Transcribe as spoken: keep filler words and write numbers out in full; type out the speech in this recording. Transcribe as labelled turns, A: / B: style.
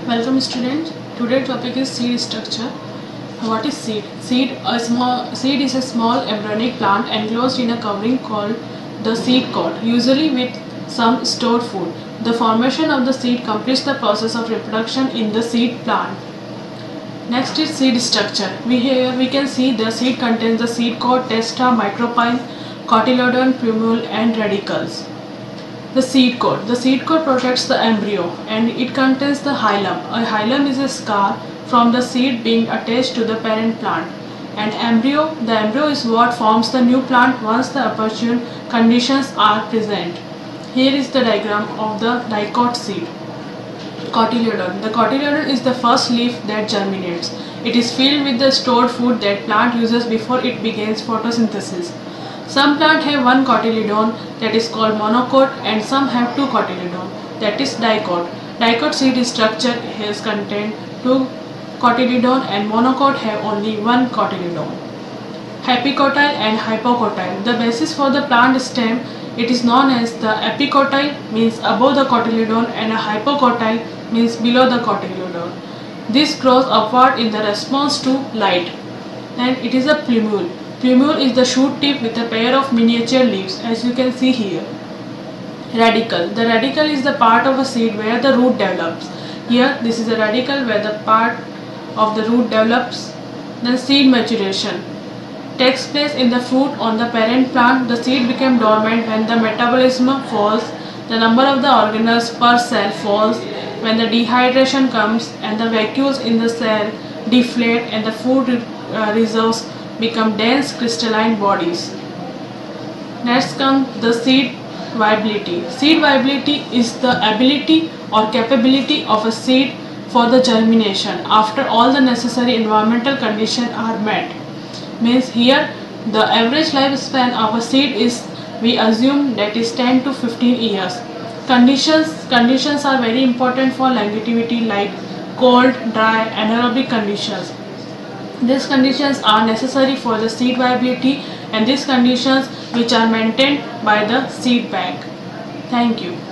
A: Welcome students. Today's topic is seed structure. What is seed? Seed a small seed is a small embryonic plant enclosed in a covering called the seed coat, usually with some stored food. The formation of the seed completes the process of reproduction in the seed plant. Next is seed structure. We here we can see the seed contains the seed coat, testa, micropyle, cotyledon, plumule, and radicals. The seed coat. The seed coat protects the embryo and it contains the hilum. A hilum is a scar from the seed being attached to the parent plant. And embryo, the embryo is what forms the new plant once the opportune conditions are present. Here is the diagram of the dicot seed. Cotyledon. The cotyledon is the first leaf that germinates. It is filled with the stored food that plant uses before it begins photosynthesis. Some plants have one cotyledon, that is called monocot, and some have two cotyledon, that is dicot. Dicot seed structure has contained two cotyledon and monocot have only one cotyledon. Epicotyle and hypocotyle. The basis for the plant stem, it is known as the epicotyle, means above the cotyledon, and a hypocotyle means below the cotyledon. This grows upward in the response to light. And it is a plumule. Plumule is the shoot tip with a pair of miniature leaves, as you can see here. Radicle. The radicle is the part of a seed where the root develops. Here, this is a radicle where the part of the root develops. Then seed maturation takes place in the fruit on the parent plant. The seed becomes dormant when the metabolism falls, the number of the organelles per cell falls, when the dehydration comes and the vacuoles in the cell deflate and the food uh, reserves become dense crystalline bodies. Next comes the seed viability. Seed viability is the ability or capability of a seed for the germination after all the necessary environmental conditions are met. Means here the average lifespan of a seed is, we assume, that is ten to fifteen years. Conditions conditions are very important for longevity, like cold, dry, anaerobic conditions. These conditions are necessary for the seed viability, and these conditions which are maintained by the seed bank. Thank you.